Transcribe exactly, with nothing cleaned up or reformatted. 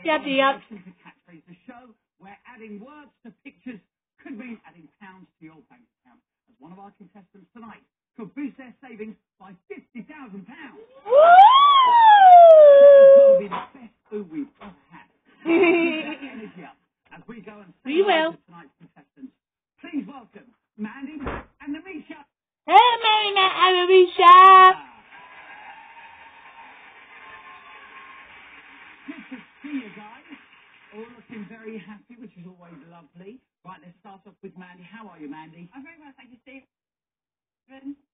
Yep, yep. To Catchphrase the show, where adding words to pictures could mean adding pounds to your bank account. As one of our contestants tonight could boost their savings by fifty thousand pounds. Woo! It's got to be the best food we've ever had. Keep that energy up as we go and say We will. to tonight's contestants. Please welcome Mandy, Matt, and Amisha. Hey, Mary, Matt, and Amisha. Good to see you guys. All looking very happy, which is always lovely. Right, let's start off with Mandy. How are you, Mandy? I'm very well, thank you, Steve.